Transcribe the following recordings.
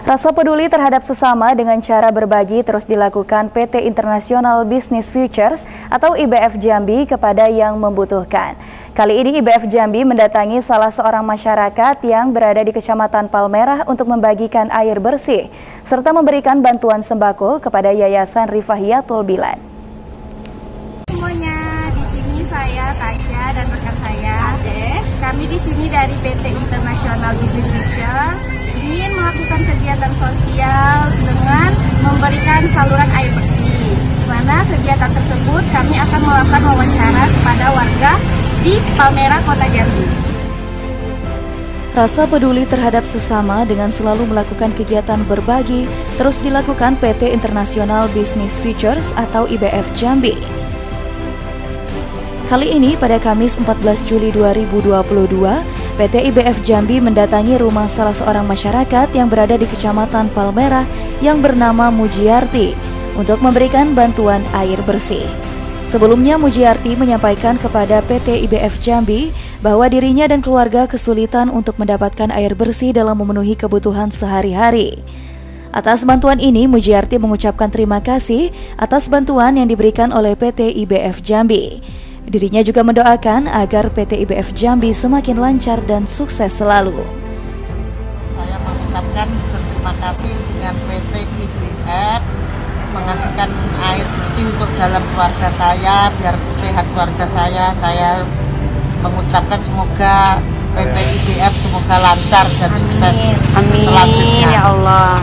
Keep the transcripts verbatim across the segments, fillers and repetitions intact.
Rasa peduli terhadap sesama dengan cara berbagi terus dilakukan P T International Business Futures atau I B F Jambi kepada yang membutuhkan. Kali ini I B F Jambi mendatangi salah seorang masyarakat yang berada di Kecamatan Palmerah untuk membagikan air bersih serta memberikan bantuan sembako kepada Yayasan Rifahiyatul Bilad. Semuanya, di sini saya Tasya dan rekan saya. Kami di sini dari P T International Business Futures ingin melakukan kegiatan sosial dengan memberikan saluran air bersih, di mana kegiatan tersebut kami akan melakukan wawancara kepada warga di Palmerah, Kota Jambi. Rasa peduli terhadap sesama dengan selalu melakukan kegiatan berbagi terus dilakukan P T International Business Futures atau I B F Jambi. Kali ini pada Kamis empat belas Juli dua ribu dua puluh dua, P T I B F Jambi mendatangi rumah salah seorang masyarakat yang berada di Kecamatan Palmerah yang bernama Mujiarti untuk memberikan bantuan air bersih. Sebelumnya Mujiarti menyampaikan kepada P T I B F Jambi bahwa dirinya dan keluarga kesulitan untuk mendapatkan air bersih dalam memenuhi kebutuhan sehari-hari. Atas bantuan ini, Mujiarti mengucapkan terima kasih atas bantuan yang diberikan oleh P T I B F Jambi. Dirinya juga mendoakan agar P T I B F Jambi semakin lancar dan sukses selalu. Saya mengucapkan berterima kasih dengan P T I B F mengasihkan air bersih untuk dalam keluarga saya, biar sehat keluarga saya. Saya mengucapkan semoga P T I B F semoga lancar dan sukses. Amin. Selanjutnya. Ya Allah.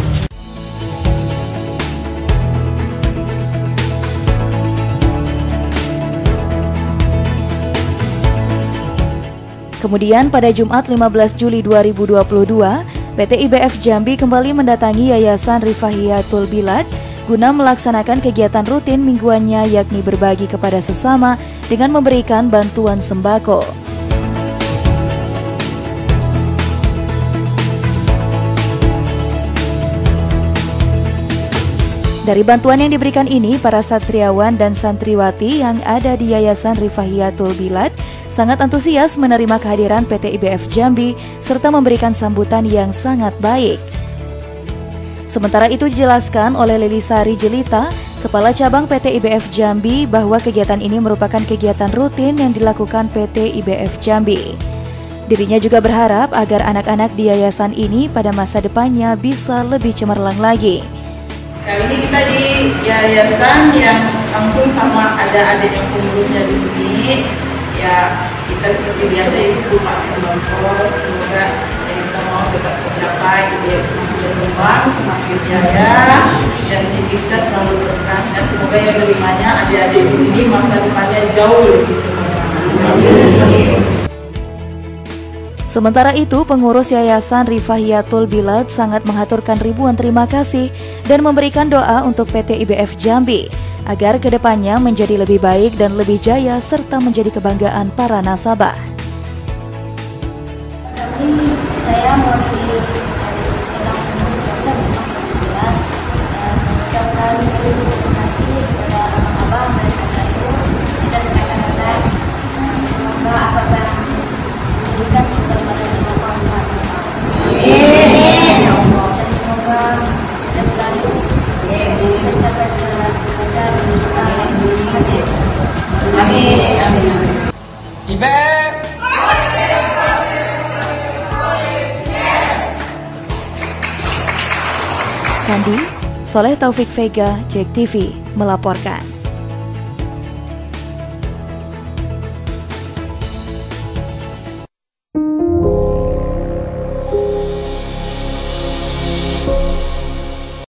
Kemudian pada Jumat lima belas Juli dua ribu dua puluh dua, P T I B F Jambi kembali mendatangi Yayasan Rifahiyatul Bilad guna melaksanakan kegiatan rutin mingguannya, yakni berbagi kepada sesama dengan memberikan bantuan sembako. Dari bantuan yang diberikan ini, para satriawan dan santriwati yang ada di Yayasan Rifahiyatul Bilad sangat antusias menerima kehadiran P T I B F Jambi serta memberikan sambutan yang sangat baik. Sementara itu dijelaskan oleh Lelisari Jelita, Kepala Cabang P T I B F Jambi, bahwa kegiatan ini merupakan kegiatan rutin yang dilakukan P T I B F Jambi. Dirinya juga berharap agar anak-anak di yayasan ini pada masa depannya bisa lebih cemerlang lagi. Kali ini kita di yayasan yang langsung sama ada adik yang pengurusnya di sini. Ya, kita seperti biasa itu Pak Sembako, semoga yang kita mau tetap tercapai, ya, semakin berkembang, semakin jaya, dan kita selalu berkah. Dan semoga yang lebih banyak adik-adik di sini masa depannya jauh lebih cemerlang. Sementara itu, pengurus Yayasan Rifahiyatul Bilad sangat mengaturkan ribuan terima kasih dan memberikan doa untuk P T I B F Jambi agar kedepannya menjadi lebih baik dan lebih jaya serta menjadi kebanggaan para nasabah. Kami, saya mewakili dari segenap pengurus Yayasan Rifahiyatul Bilad dan mengucapkan terima kasih kepada abang-abang dan kakak-ibu dan rekan-rekan. Semoga abang dan diberikan surga pada Allah subhanahu wa taala. Amin. Dan semoga sukses selalu mencapai segala derajat dan surga hadir. Amin. Amin. I B F. Sandi, Soleh Taufik Vega, Jack T V melaporkan.